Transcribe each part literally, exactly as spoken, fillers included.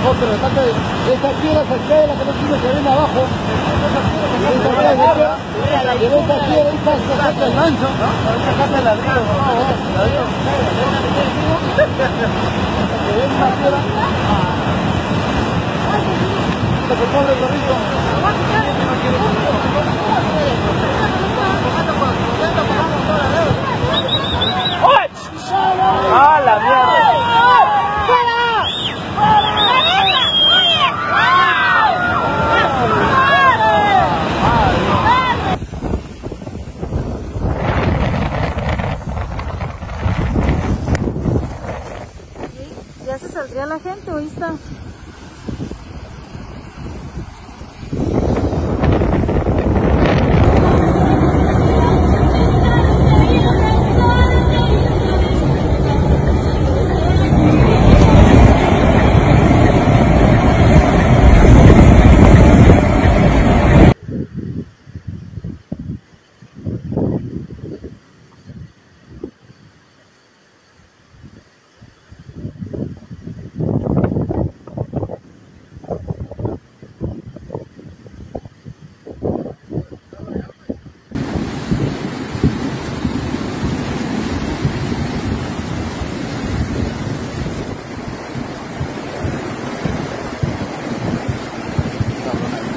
Oh, pero esta, esta piedra se cae, la que no tiene que viene abajo. Esta piedra se cae, y en esta piedra esta se saca el gancho, ¿no? Ahorita saca el ladrillo, ¿no? Ladrillo. Que ven una piedra. Lo que pobre perrito. ¡Ah, la mierda! ¿Ya se saldría la gente o ahí está?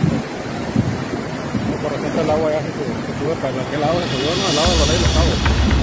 El agua ya se, se sube para aquel lado, se subió, no, al lado de los lados.